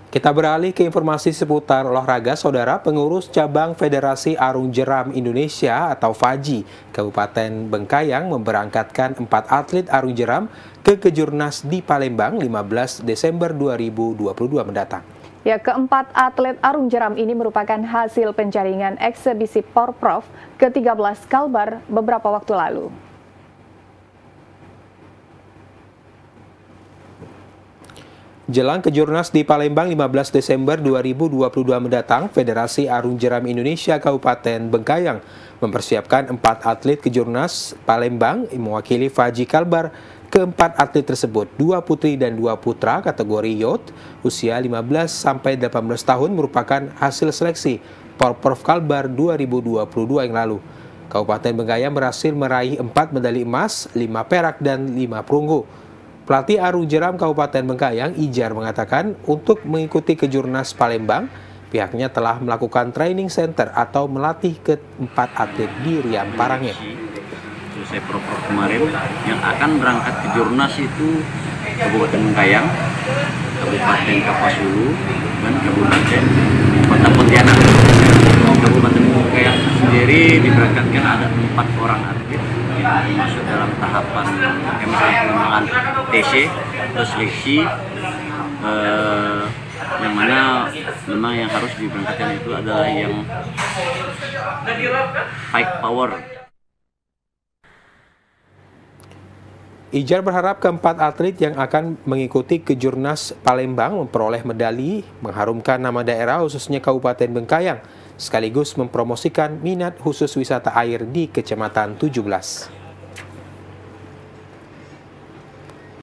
Kita beralih ke informasi seputar olahraga. Saudara, pengurus cabang Federasi Arung Jeram Indonesia atau FAJI Kabupaten Bengkayang memberangkatkan 4 atlet arung jeram ke Kejurnas di Palembang 15 Desember 2022 mendatang. Ya, keempat atlet arung jeram ini merupakan hasil penjaringan eksebisi Porprov ke-13 Kalbar beberapa waktu lalu. Jelang Kejurnas di Palembang 15 Desember 2022 mendatang, Federasi Arung Jeram Indonesia Kabupaten Bengkayang mempersiapkan 4 atlet Kejurnas Palembang mewakili FAJI Kalbar. Keempat atlet tersebut, 2 putri dan 2 putra kategori youth usia 15 sampai 18 tahun merupakan hasil seleksi Porprov Kalbar 2022 yang lalu. Kabupaten Bengkayang berhasil meraih 4 medali emas, 5 perak dan 5 perunggu. Pelatih arung jeram Kabupaten Bengkayang, Ijar, mengatakan untuk mengikuti Kejurnas Palembang, pihaknya telah melakukan training center atau melatih ke-4 atlet di Riam Parangge. Selesai Porprov kemarin, yang akan berangkat ke Jurnas itu Kabupaten Bengkayang, Kabupaten Kapuas Hulu, dan Kabupaten Kota Pontianak. Kabupaten Bengkayang sendiri diberangkatkan ada 4 orang atlet yang masuk dalam tahapan pengembangan TC atau seleksi, yang mana memang yang harus diberangkatkan itu adalah yang high power. Ijar berharap keempat atlet yang akan mengikuti Kejurnas Palembang memperoleh medali, mengharumkan nama daerah khususnya Kabupaten Bengkayang, sekaligus mempromosikan minat khusus wisata air di Kecamatan 17.